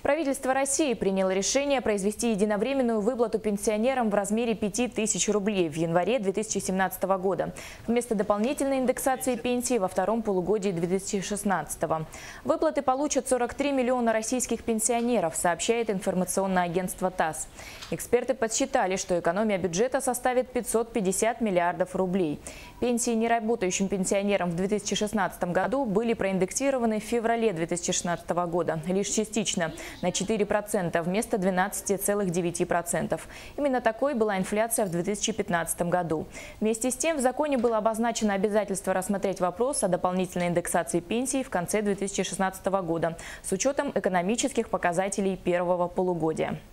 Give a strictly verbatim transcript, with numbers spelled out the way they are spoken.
Правительство России приняло решение произвести единовременную выплату пенсионерам в размере пяти тысяч рублей в январе две тысячи семнадцатого года вместо дополнительной индексации пенсии во втором полугодии две тысячи шестнадцатого. Выплаты получат сорок три миллиона российских пенсионеров, сообщает информационное агентство ТАСС. Эксперты подсчитали, что экономия бюджета составит пятьсот пятьдесят миллиардов рублей. Пенсии неработающим пенсионерам в две тысячи шестнадцатом году были проиндексированы в феврале две тысячи шестнадцатого года, лишь частично, на четыре процента вместо двенадцати целых девяти сотых процента. Именно такой была инфляция в две тысячи пятнадцатом году. Вместе с тем в законе было обозначено обязательство рассмотреть вопрос о дополнительной индексации пенсий в конце две тысячи шестнадцатого года с учетом экономических показателей первого полугодия.